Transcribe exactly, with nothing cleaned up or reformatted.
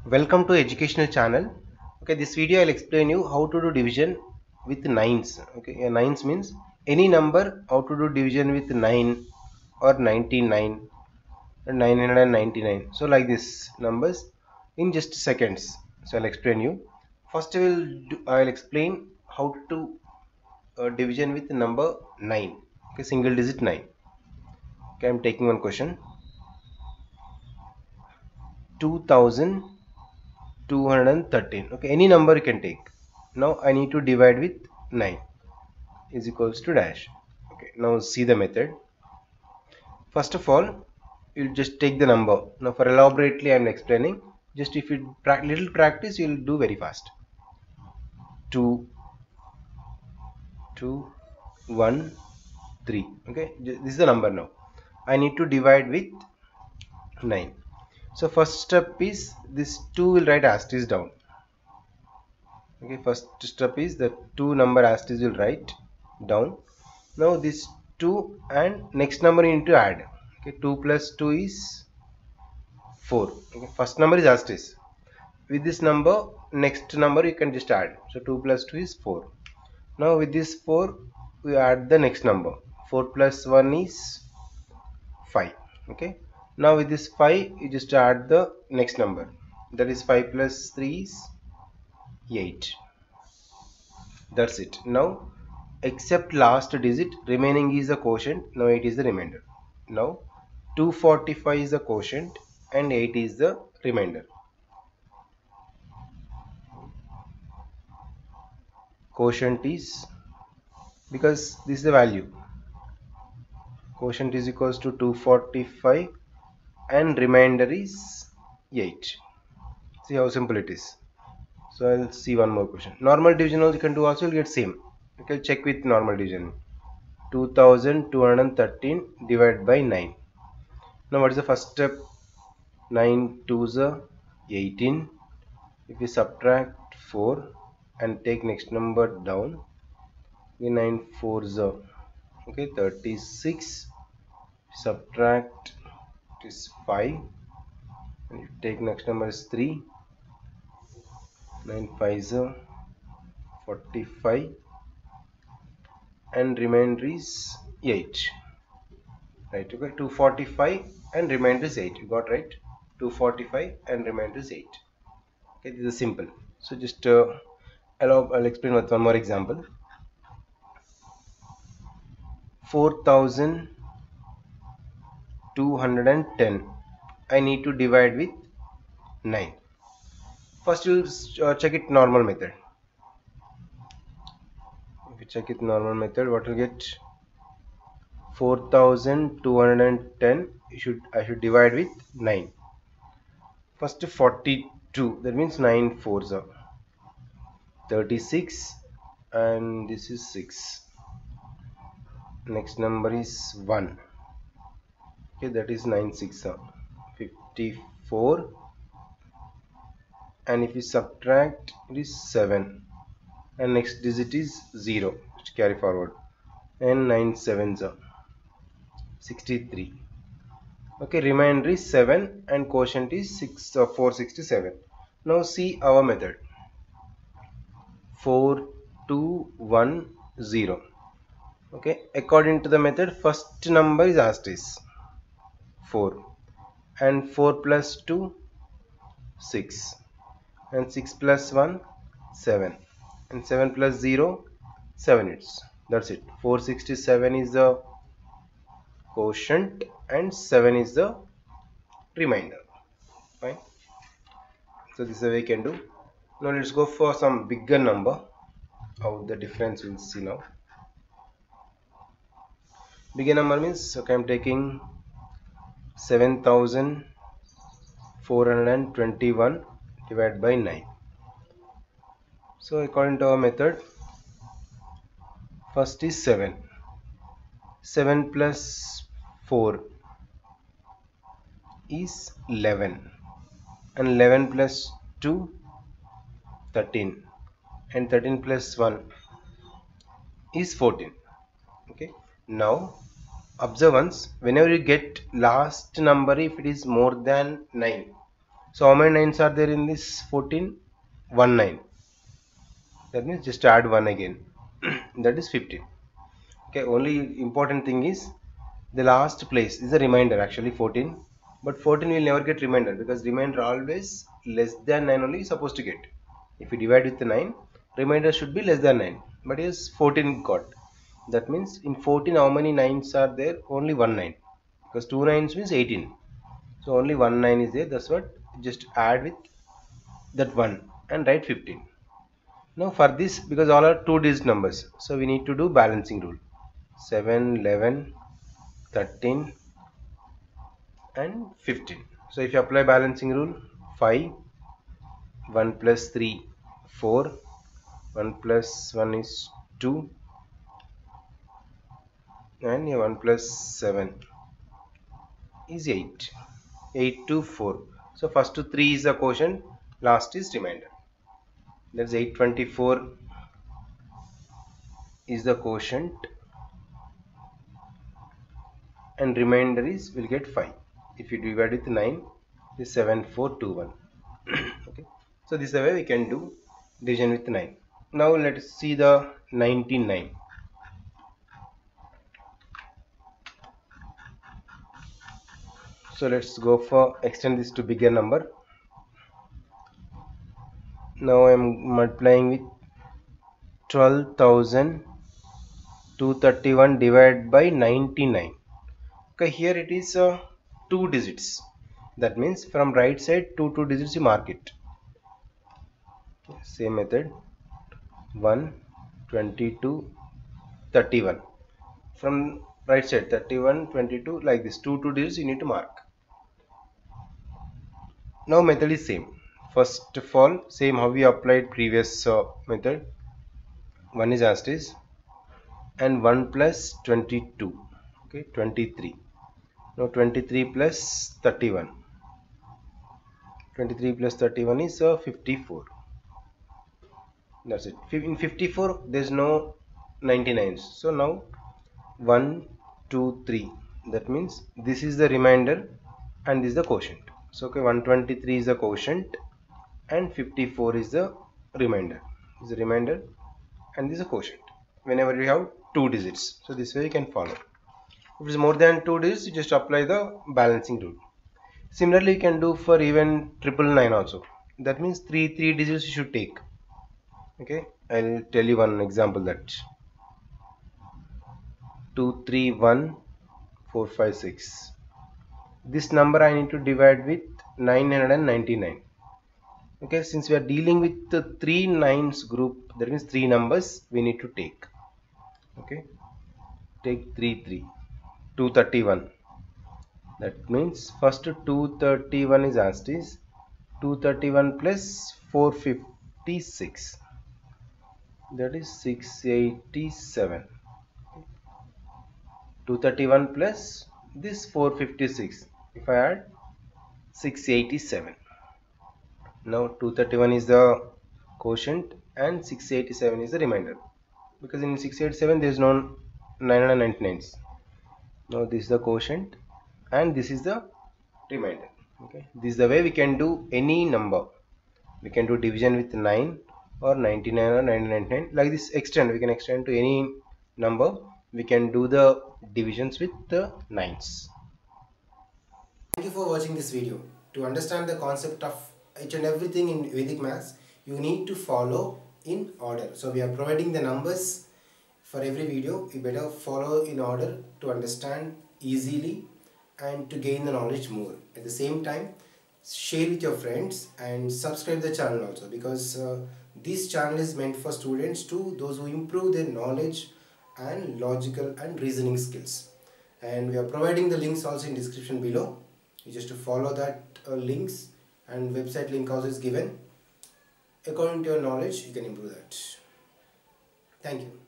Welcome to educational channel. Okay, this video I'll explain you how to do division with nines. Okay, yeah, nines means any number, how to do division with nine or ninety-nine and nine hundred ninety-nine. So like this numbers in just seconds. So I'll explain you. First I will do, I'll explain how to uh, division with number nine. Okay, single digit nine. Okay, I'm taking one question. two thousand two hundred thirteen. Okay, any number you can take. Now I need to divide with nine is equals to dash. Okay, now see the method. First of all, you'll just take the number. Now for elaborately I'm explaining, just if you pra little practice you'll do very fast. Two, two, one, three. Okay, this is the number. Now I need to divide with nine. So first step is this two will write asterisk down. Okay, first step is the two number asterisk will write down. Now this two and next number you need to add. Okay, two plus two is four. Okay, first number is asterisk. With this number, next number you can just add. So two plus two is four. Now with this four we add the next number. four plus one is five. Okay, now with this five you just add the next number, that is five plus three is eight. That's it. Now except last digit, remaining is the quotient. Now eight is the remainder. Now two hundred forty-five is the quotient and eight is the remainder. Quotient is, because this is the value, quotient is equals to two hundred forty-five and remainder is eight. See how simple it is. So I'll see one more question. Normal division also you can do, also you'll get same. You can check with normal division. two thousand two hundred thirteen divided by nine. Now what is the first step? nine twos are eighteen. If we subtract four and take next number down, nine fours are okay thirty-six. Subtract is five and you take next number is three. nine fives are forty-five and remainder is eight. Right, okay, two hundred forty-five and remainder is eight. You got right? two hundred forty-five and remainder is eight. Okay, this is simple. So just uh, I'll, I'll explain with one more example. four thousand two hundred ten I need to divide with nine. First you uh, check it normal method. If you check it normal method, what will get? four thousand two hundred ten you should I should divide with nine. First forty-two, that means nine fours are thirty-six and this is six. Next number is one. Okay, that is nine six are fifty-four and if you subtract it is seven and next digit is zero. Just carry forward and nine sevens are sixty-three. Okay, remainder is seven and quotient is six or four hundred sixty-seven. Now see our method. four two one zero. Okay, according to the method, first number is asterisk four and four plus two six and six plus one seven and seven plus zero seven. It's that's it. four hundred sixty-seven is the quotient and seven is the remainder. Fine. So this is the way you can do. Now let's go for some bigger number. How the difference we'll see now. Bigger number means, okay, I'm taking seven thousand four hundred twenty-one divided by nine. So according to our method, first is seven. seven plus four is eleven and eleven plus two thirteen and thirteen plus one is fourteen. Okay, now observe once, whenever you get last number, if it is more than nine, So how many nines are there in this fourteen? one nine. That means just add one again. That is fifteen. Okay, only important thing is the last place is a remainder, actually fourteen, but fourteen will never get remainder because remainder always less than nine only is supposed to get. If you divide with the nine, remainder should be less than nine, but yes, fourteen got. That means in fourteen how many nines are there? Only one nine, because two nines means eighteen, so only one nine is there. That's what, just add with that one and write fifteen. Now for this, because all are two digit numbers, so we need to do balancing rule. seven, eleven, thirteen and fifteen. So if you apply balancing rule, five, one plus three, four, one plus one is two, and one plus seven is eight. eight to four. So first to three is the quotient, last is remainder. That's eight hundred twenty-four is the quotient, and remainder is, will get five. If you divide with nine, it is seven four two one. Okay, so this is the way we can do division with nine. Now let us see the ninety-nine. So let's go for extend this to bigger number. Now I am multiplying with twelve thousand two hundred thirty-one divided by ninety-nine. Okay, here it is uh, two digits. That means from right side two two digits you mark it. Same method, one, twenty-two, thirty-one. From right side thirty-one, twenty-two, like this, two two digits you need to mark. Now method is same. First of all, same how we applied previous uh, method. one is as it is, and one plus twenty-two, okay, twenty-three. Now twenty-three plus thirty-one. twenty-three plus thirty-one is uh, fifty-four. That's it. In fifty-four there is no ninety-nines. So now one, two, three. That means this is the remainder and this is the quotient. So okay, one hundred twenty-three is the quotient and fifty-four is the remainder. This is the remainder and this is the quotient. Whenever you have two digits, so this way you can follow. If it is more than two digits, you just apply the balancing rule. Similarly, you can do for even triple nine also. That means three three digits you should take. Okay, I'll tell you one example, that two, three, one, four, five, six. This number I need to divide with nine hundred ninety-nine. Okay, since we are dealing with the three nines group, that means three numbers we need to take. Okay, take three, three, two hundred thirty-one. That means first two hundred thirty-one is as it is, two hundred thirty-one plus four hundred fifty-six, that is six hundred eighty-seven. two hundred thirty-one plus this four hundred fifty-six, if I add six hundred eighty-seven. Now two hundred thirty-one is the quotient and six hundred eighty-seven is the remainder, because in six hundred eighty-seven there is no nine hundred ninety-nines. Now this is the quotient and this is the remainder. Okay, this is the way we can do any number. We can do division with nine or ninety-nine or nine hundred ninety-nine, like this. Extend, we can extend to any number. We can do the divisions with the nines. Thank you for watching this video. To understand the concept of each and everything in Vedic Maths, you need to follow in order. So we are providing the numbers for every video. You better follow in order to understand easily and to gain the knowledge more. At the same time, share with your friends and subscribe the channel also, because uh, this channel is meant for students too, those who improve their knowledge and logical and reasoning skills. And we are providing the links also in description below. You just to follow that uh, links, and website link also is given. According to your knowledge, you can improve that. Thank you.